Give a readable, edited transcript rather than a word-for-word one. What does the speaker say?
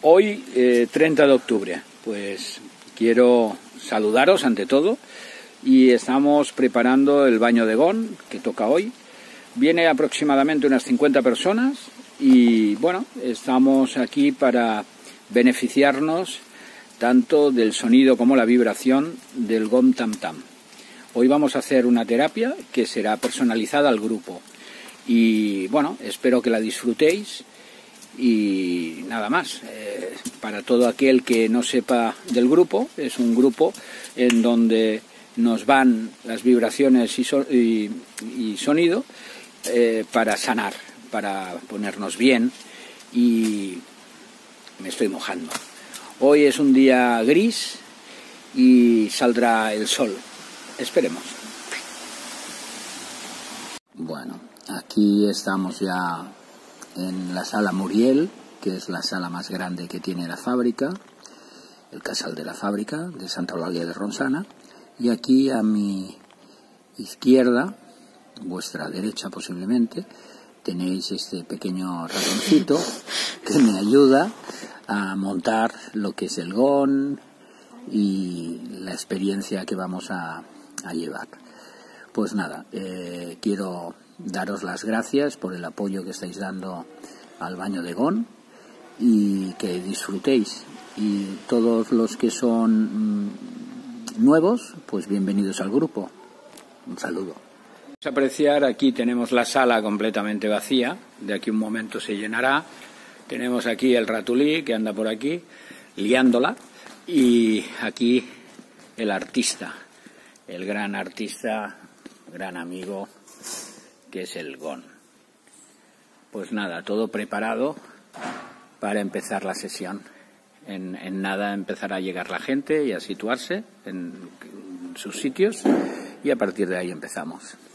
Hoy, 30 de octubre, pues quiero saludaros ante todo y estamos preparando el baño de Gon, que toca hoy. Viene aproximadamente unas 50 personas y bueno, estamos aquí para beneficiarnos tanto del sonido como la vibración del Gon Tam Tam. Hoy vamos a hacer una terapia que será personalizada al grupo y bueno, espero que la disfrutéis. Y nada más, para todo aquel que no sepa del grupo, es un grupo en donde nos van las vibraciones y sonido para sanar, para ponernos bien, y me estoy mojando. Hoy es un día gris y saldrá el sol, esperemos. Bueno, aquí estamos ya en la sala Muriel, que es la sala más grande que tiene la fábrica, el casal de la fábrica de Santa Eulalia de Ronçana, y aquí a mi izquierda, vuestra derecha posiblemente, tenéis este pequeño ratoncito que me ayuda a montar lo que es el Gon y la experiencia que vamos a llevar. Pues nada, quiero daros las gracias por el apoyo que estáis dando al baño de Gon y que disfrutéis. Y todos los que son nuevos, pues bienvenidos al grupo. Un saludo. Vamos a apreciar, aquí tenemos la sala completamente vacía, de aquí un momento se llenará. Tenemos aquí el ratulí que anda por aquí, liándola, y aquí el artista, el gran artista, gran amigo, que es el Gon. Pues nada, todo preparado para empezar la sesión. En nada empezará a llegar la gente y a situarse en sus sitios y a partir de ahí empezamos.